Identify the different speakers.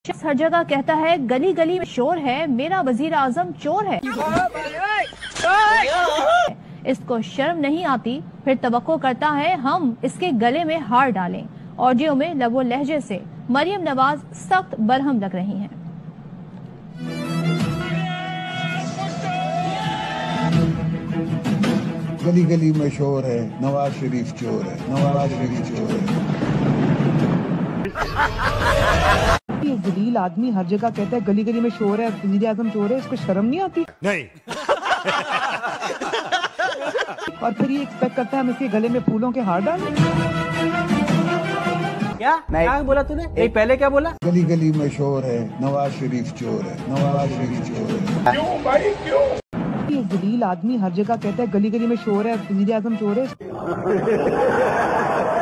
Speaker 1: हर जगह कहता है गली गली में शोर है, मेरा वजीर आजम चोर है। इसको शर्म नहीं आती, फिर तवक्को करता है हम इसके गले में हार डालें। ऑडियो में लबो लहजे से मरियम नवाज सख्त बरहम लग रही हैं।
Speaker 2: गली गली में शोर है, नवाज शरीफ चोर है, नवाज शरीफ चोर है।
Speaker 3: ये जलील आदमी हर जगह कहता है गली गली में शोर है, वज़ीर आज़म चोर है, इसको शर्म नहीं आती?
Speaker 4: नहीं।
Speaker 3: और फिर ये एक्सपेक्ट करता है हम इसके गले में फूलों के हार डालें।
Speaker 5: क्या बोला तूने? एक पहले क्या बोला?
Speaker 2: गली गली में शोर है, नवाज शरीफ चोर है, नवाज शरीफ चोर है।
Speaker 4: क्यों भाई क्यों?
Speaker 3: ये जलील आदमी हर जगह कहता है गली गली में शोर है, वज़ीर आज़म चोर है।